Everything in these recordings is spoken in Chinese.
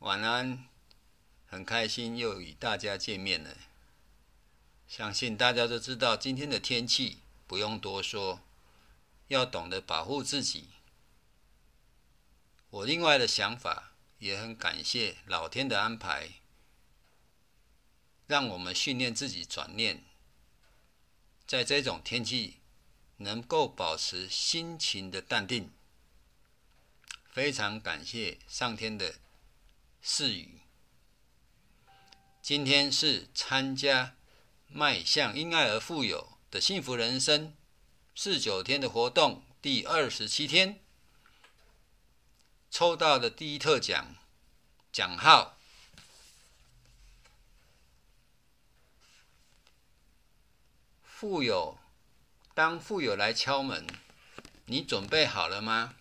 晚安，很开心又与大家见面了。相信大家都知道，今天的天气不用多说，要懂得保护自己。我另外的想法，也很感谢老天的安排，让我们训练自己转念，在这种天气能够保持心情的淡定。非常感谢上天的赐予。今天是参加迈向因爱而富有的幸福人生49天的活动第27天，抽到的第一特奖奖号富有。当富有来敲门，你准备好了吗？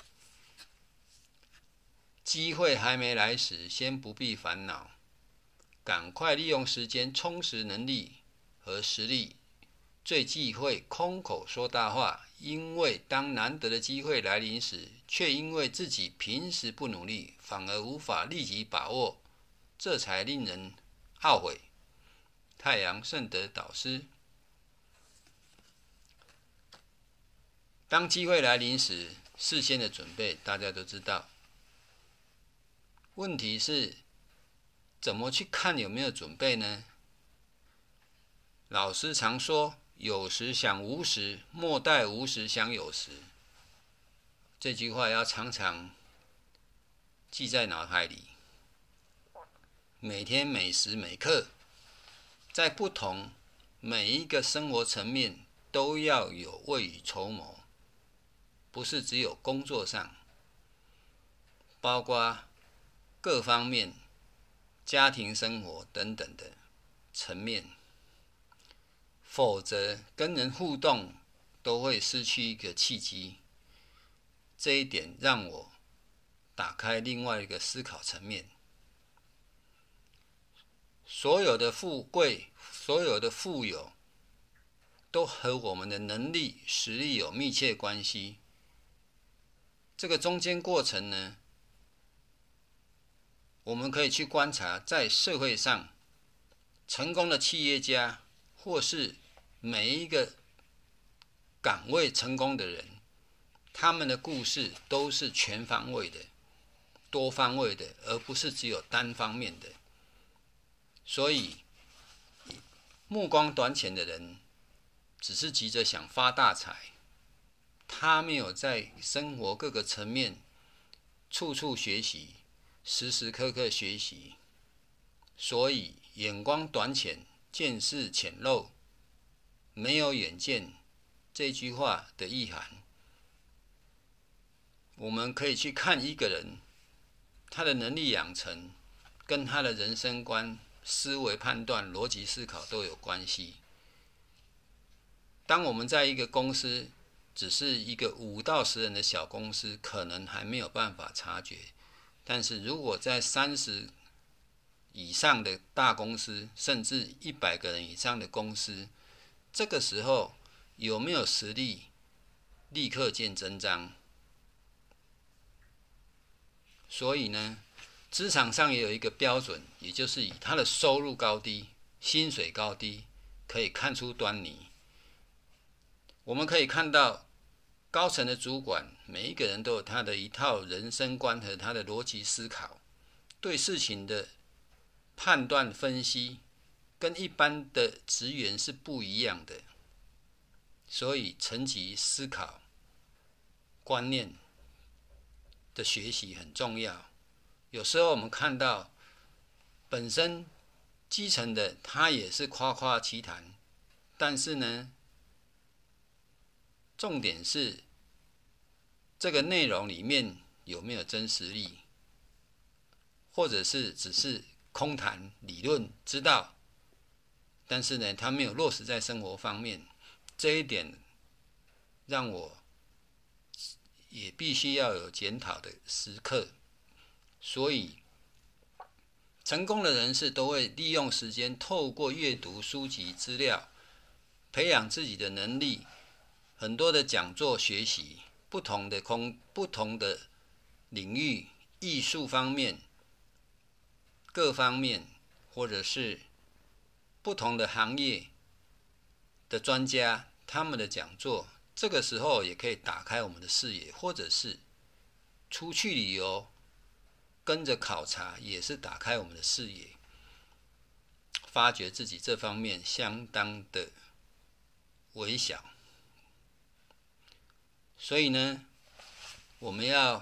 机会还没来时，先不必烦恼，赶快利用时间充实能力和实力。最忌讳空口说大话，因为当难得的机会来临时，却因为自己平时不努力，反而无法立即把握，这才令人懊悔。太阳圣德导师。当机会来临时，事先的准备大家都知道。问题是，怎么去看有没有准备呢？老师常说，有时想无时，莫待无时想有时。这句话要常常记在脑海里，每天每时每刻，在不同每一个生活层面都要有未雨绸缪，不是只有工作上，包括各方面、家庭生活等等的层面，否则跟人互动都会失去一个契机。这一点让我打开另外一个思考层面。所有的富贵，所有的富有，都和我们的能力、实力有密切关系。这个中间过程呢，我们可以去观察，在社会上成功的企业家，或是每一个岗位成功的人，他们的故事都是全方位的、多方位的，而不是只有单方面的。所以，目光短浅的人，只是急着想发大财，他没有在生活各个层面处处学习，时时刻刻学习，所以眼光短浅，见识浅陋，没有远见。这句话的意涵，我们可以去看一个人，他的能力养成，跟他的人生观、思维判断、逻辑思考都有关系。当我们在一个公司，只是一个5到10人的小公司，可能还没有办法察觉。但是如果在30以上的大公司，甚至100个人以上的公司，这个时候有没有实力，立刻见真章。所以呢，职场上也有一个标准，也就是以他的收入高低、薪水高低，可以看出端倪。我们可以看到，高层的主管，每一个人都有他的一套人生观和他的逻辑思考，对事情的判断分析，跟一般的职员是不一样的。所以层级思考、观念的学习很重要。有时候我们看到，本身基层的他也是夸夸其谈，但是呢，重点是这个内容里面有没有真实力，或者是只是空谈理论知道，但是呢，他没有落实在生活方面。这一点让我也必须要有检讨的时刻。所以，成功的人士都会利用时间，透过阅读书籍资料，培养自己的能力。很多的讲座学习，不同的领域，艺术方面， 各方面或者是不同的行业的专家他们的讲座，这个时候也可以打开我们的视野，或者是出去旅游跟着考察，也是打开我们的视野，发觉自己这方面相当的微小。所以呢，我们要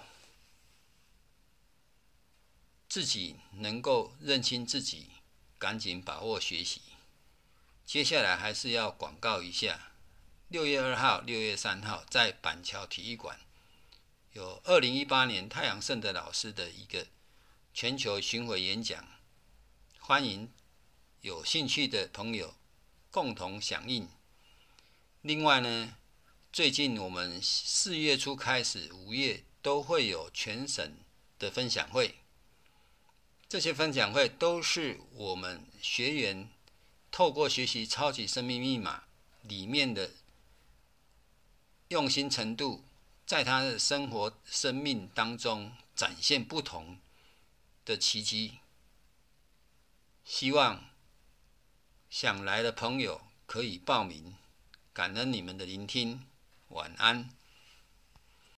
自己能够认清自己，赶紧把握学习。接下来还是要广告一下，6月2号、6月3号在板桥体育馆有2018年太阳盛德老师的一个全球巡回演讲，欢迎有兴趣的朋友共同响应。另外呢，最近我们4月初开始，5月都会有全省的分享会，这些分享会都是我们学员透过学习超级生命密码里面的用心程度，在他的生活生命当中展现不同的奇迹。希望想来的朋友可以报名，感恩你们的聆听，晚安。